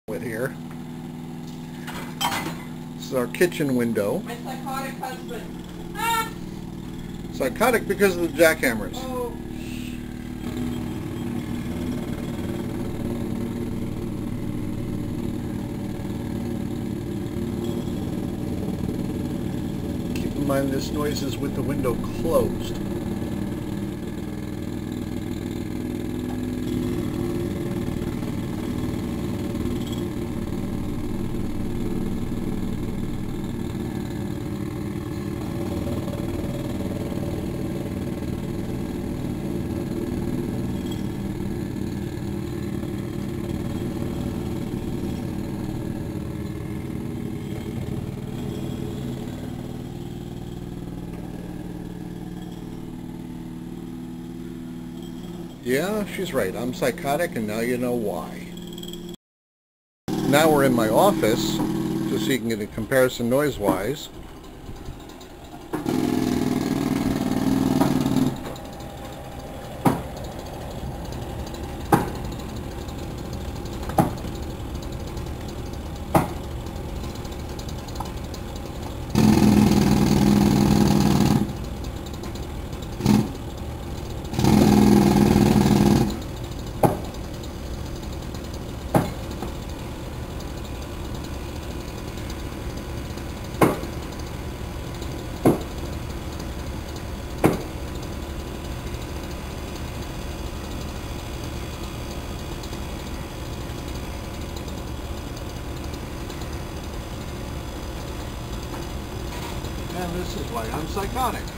with here. This is our kitchen window. My psychotic husband. Ah! Psychotic because of the jackhammers. Oh. Keep in mind this noise is with the window closed. Yeah, she's right. I'm psychotic, and now you know why. Now we're in my office, just so you can get a comparison noise-wise. And this is why I'm psychotic.